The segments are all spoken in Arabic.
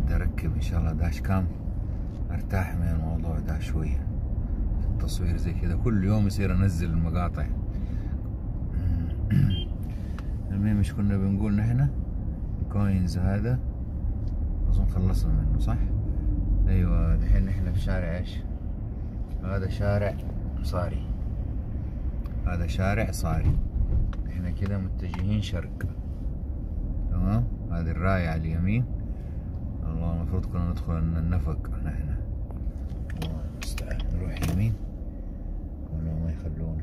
قاعد اركب ان شاء الله داش كام ارتاح من الموضوع ده شوية في التصوير زي كده. كل يوم يصير انزل المقاطع. المهم مش كنا بنقول نحن كوينز هذا اظن خلصنا منه صح؟ ايوه دحين نحن في شارع ايش؟ هذا شارع صاري. هذا شارع صاري. احنا كده متجهين شرق. تمام. هذه الراية على اليمين. الله المفروض كنا ندخل النفق نحن. الله المستعان. نروح يمين ولا ما يخلونا.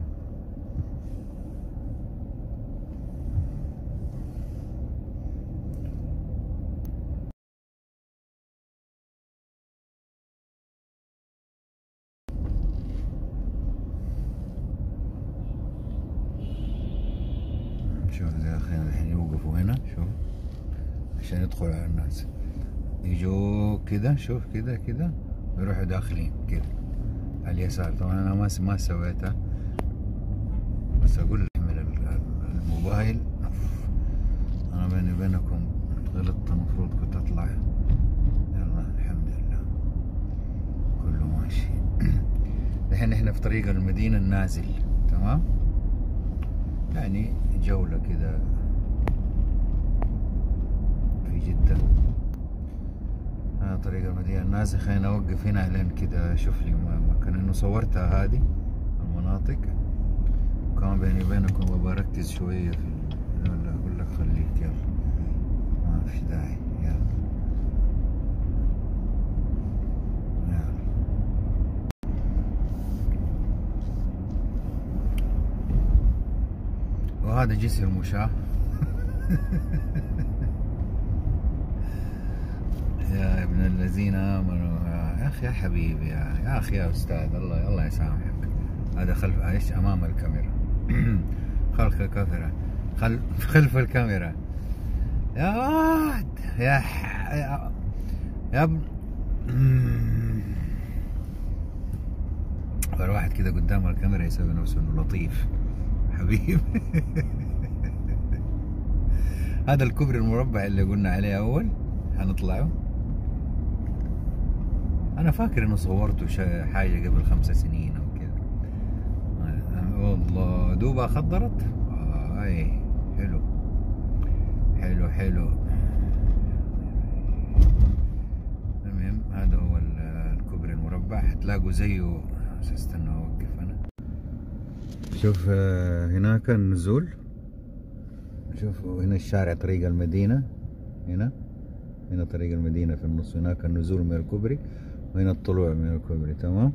شوف زي اخينا الحين يوقفوا هنا شوف عشان يدخلوا على الناس. يجوا كده شوف كده كده ويروحوا داخلين كده على اليسار. طبعا انا ما سويتها بس اقول لك من الموبايل. انا بيني وبينكم غلطت. المفروض كنت اطلع. يلا الحمد لله كله ماشي. الحين احنا في طريق المدينة النازل. تمام. يعني جولة كده في جدة. هذا طريق المدينة النازل. خلينا اوقف هنا لين كده اشوف لي مكان انه صورتها هذه المناطق. كمان بيني وبينكم بركز شوية في لا اقول لك خليك يلا ما في داعي. يلا وهذا جسر مشاة. يا ابن الذين امنوا يا اخي يا حبيبي يا اخي يا استاذ الله يسامحك. هذا خلف ايش امام الكاميرا. خلف الكاميرا خلف الكاميرا يا واد يا ابن. واحد كده قدام الكاميرا يسوي نفسه انه لطيف حبيب. هذا الكوبري المربع اللي قلنا عليه اول حنطلعه. انا فاكر انه صورته حاجة قبل 5 سنين او كذا. والله دوبها خضرت. اي حلو حلو حلو. المهم هذا هو الكوبري المربع. حتلاقوا زيه. استنى اوقف انا. شوف هناك النزول. شوف هنا الشارع طريق المدينة. هنا طريق المدينة في النص. هناك النزول من الكوبري وهنا الطلوع من الكوبري. تمام.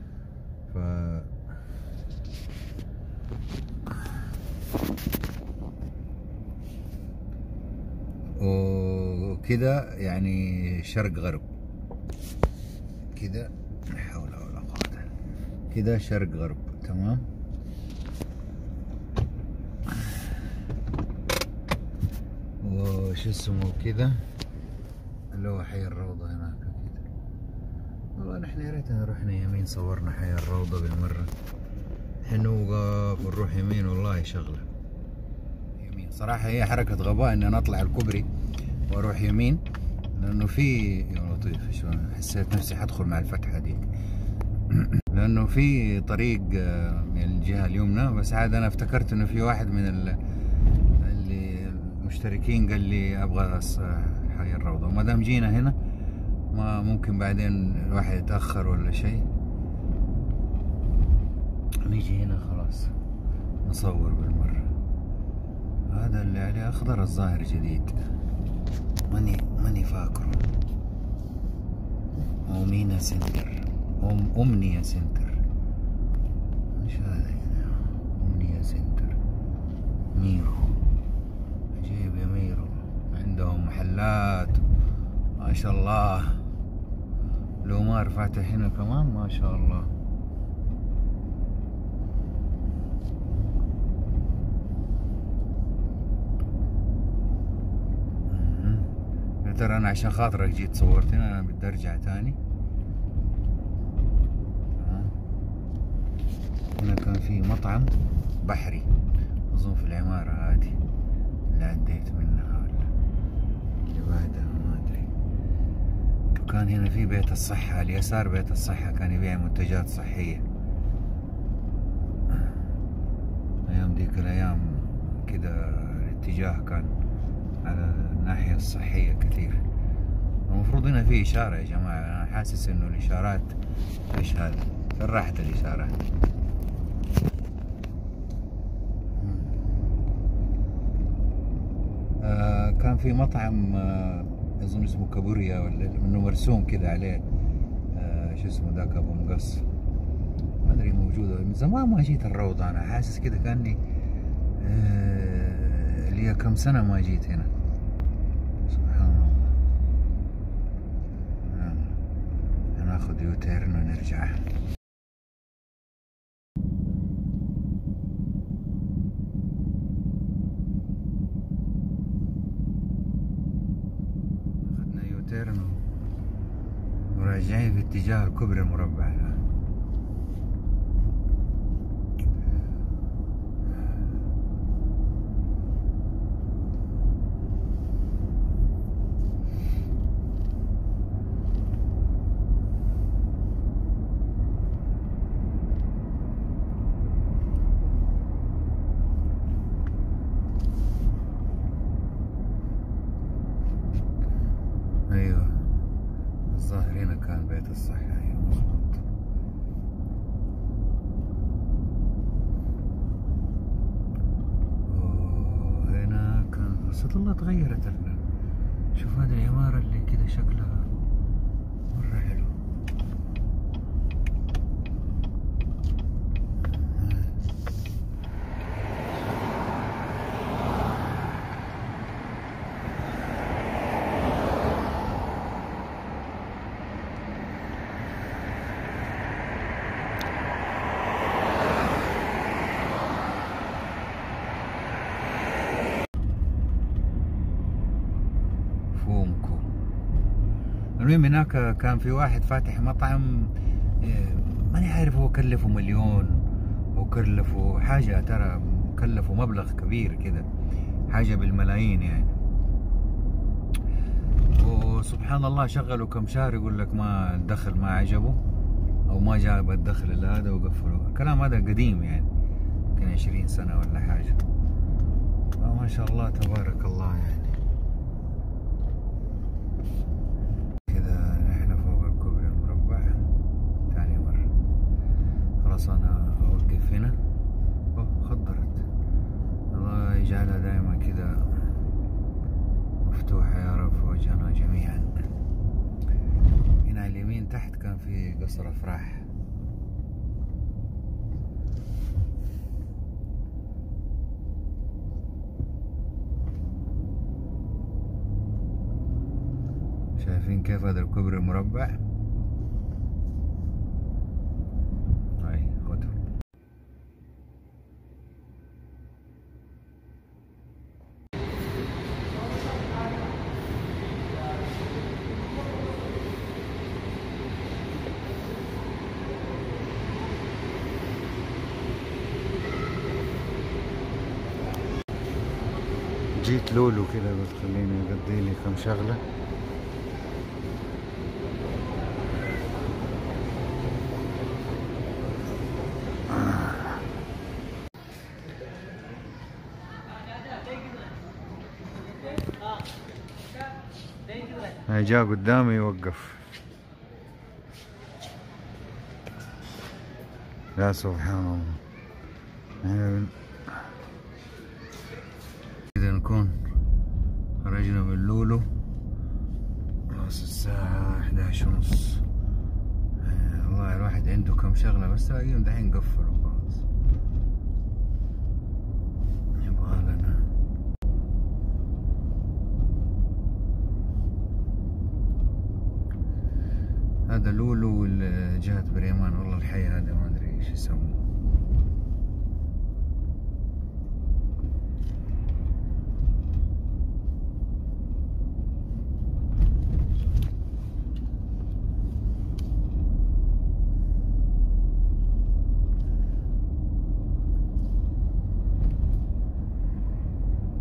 وكده يعني شرق غرب كده. لا حول ولا قوة. كده شرق غرب. تمام. وش اسمه كده اللي هو حي الروضة هناك كده. والله نحن يا ريتنا رحنا يمين صورنا حي الروضة بالمرة. حنوقف ونروح يمين. والله شغلة يمين صراحة. هي حركة غباء اني انا اطلع الكوبري واروح يمين لانه في يا لطيف شلون حسيت نفسي حدخل مع الفتحة دي. لانه في طريق من الجهة اليمنى بس عاد انا افتكرت انه في واحد من اللي المشتركين قال لي ابغى حي الروضة. وما دام جينا هنا ما ممكن بعدين الواحد يتأخر ولا شيء. نيجي هنا خلاص نصور بالمرة. هذا اللي عليه اخضر الظاهر جديد. ماني فاكره. أمينة سنتر. أمنية سنتر. ايش هذا هنا؟ أمنية سنتر. ميرو. عجيب يا ميرو. عندهم محلات ما شاء الله. لومار فاتح هنا كمان ما شاء الله. ترى انا عشان خاطرك جيت صورت هنا. انا بدي ارجع تاني. هنا كان في مطعم بحري اظن في العمارة هذه اللي عديت منها ولا اللي بعدها ما ادري. وكان هنا في بيت الصحة، اليسار بيت الصحة كان يبيع منتجات صحية. أيام ديك الأيام كده الاتجاه كان على الناحية الصحية كثير. المفروض هنا في إشارة يا جماعة، أنا حاسس إنه الإشارات إيش هذا؟ فين راحت الإشارات؟ كان في مطعم أظن اسمه كابوريا ولا إنه مرسوم كده عليه شو اسمه ذاك أبو مقص، ما أدري موجودة من زمان ما جيت الروضة. أنا حاسس كده كأني لي كم سنة ما جيت هنا، سبحان الله. هناخد يوتيرن ونرجع. أخذنا يوتيرن وراجعين في اتجاه الكوبري المربع. ايوه الظاهر هنا كان بيت الصحة، ايوه مظبوط. وهنا كان قصة الله تغيرت. شوف هذه العمارة اللي كده شكلها مرة حلو. المهم هناك كان في واحد فاتح مطعم، ماني عارف هو كلفه مليون او كلفه حاجة، ترى كلفه مبلغ كبير كده، حاجة بالملايين يعني. وسبحان الله شغلوا كم شهر يقول لك ما الدخل ما عجبه او ما جاب الدخل الا هذا وقفلوا. الكلام هذا قديم يعني يمكن 20 سنة ولا حاجة. ما شاء الله تبارك الله يعني. خلاص انا اوقف هنا. خضرت، الله يجعلها دائما كذا مفتوحة يا رب في وجهنا جميعا. هنا على اليمين تحت كان في قصر افراح. شايفين كيف هذا الكوبري المربع؟ جيت لولو كده بس خليني اقضي لي كم شغله. جاء قدامي يوقف. يا سبحان الله. كذا نكون خرجنا من لولو، خلاص الساعة 11:30. والله الواحد عنده كم شغلة بس تلاقيهم دحين قفلوا خلاص. يبغالنا هذا لولو جهة بريمان. والله الحي هذا ما ادري ايش يسموه.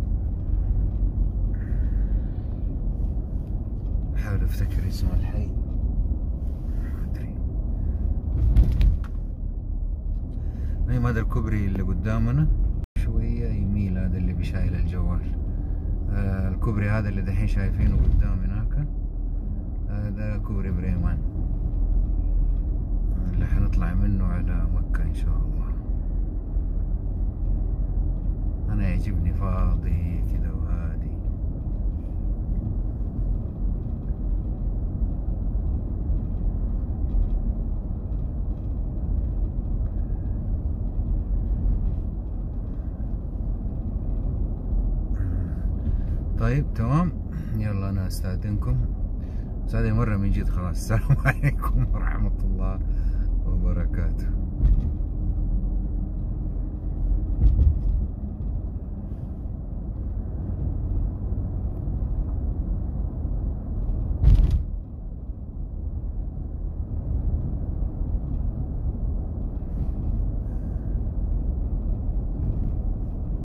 احاول افتكر اسم الحي. المهم هذا الكوبري اللي قدامنا شوية يميل، هذا اللي بيشايل الجوال. الكوبري هذا اللي دحين شايفينه قدام هناك، هذا كوبري بريمان اللي حنطلع منه على مكة إن شاء الله. أنا يعجبني فاضي كده وهادي. طيب تمام، يلا أنا أستأذنكم، بس هذه مرة من جد خلاص. السلام عليكم ورحمة الله وبركاته.